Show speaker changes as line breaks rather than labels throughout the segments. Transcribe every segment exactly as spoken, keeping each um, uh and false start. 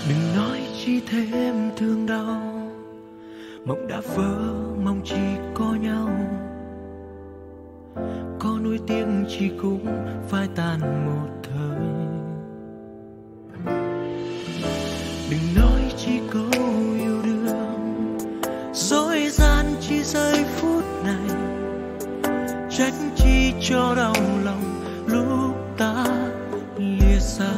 Đừng nói chi thêm thương đau, mộng đã vỡ mong chỉ có nhau, có nuối tiếc chỉ cũng phai tàn một thời. Đừng nói chi câu yêu đương, dối gian chi giây phút này, trách chi cho đau lòng lúc ta lìa xa.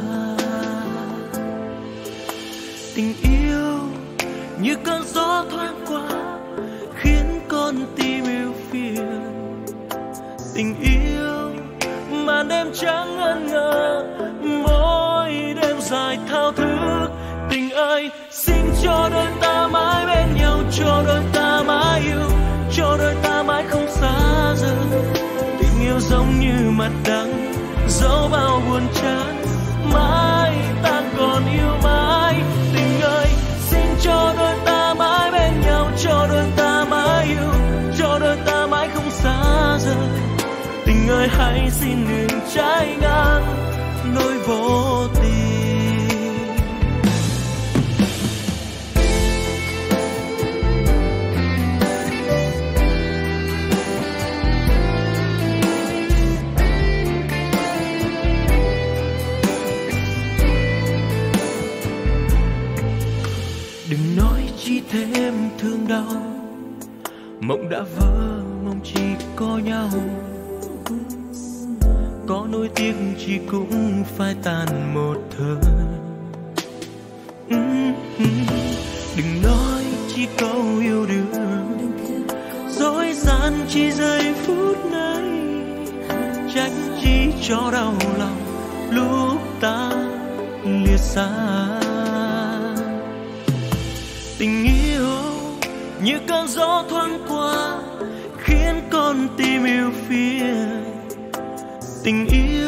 Tình yêu như cơn gió thoáng qua khiến con tim yêu phiền. Tình yêu màn đêm trắng ngẩn ngơ, mỗi đêm dài thao thức. Tình ơi xin cho đôi ta mãi bên nhau, cho đôi ta mãi yêu, cho đôi ta mãi không xa rời. Tình yêu giống như mặt đắng dẫu bao buồn chán, mãi ta còn yêu mãi. Tình ơi xin cho đôi ta mãi bên nhau, cho đôi ta mãi yêu, cho đôi ta mãi không xa rời. Tình ơi hãy xin đừng trái ngang nỗi vô tình. Đừng nói chi thêm thương đau, mộng đã vỡ mong chỉ có nhau, có nuối tiếc chỉ cũng phai tàn một thời. Đừng nói chi câu yêu đương, dối gian chi giây phút này, trách chi cho đau lòng lúc ta lìa xa. Tình yêu như cơn gió thoáng qua khiến con tim yêu phiền. Tình yêu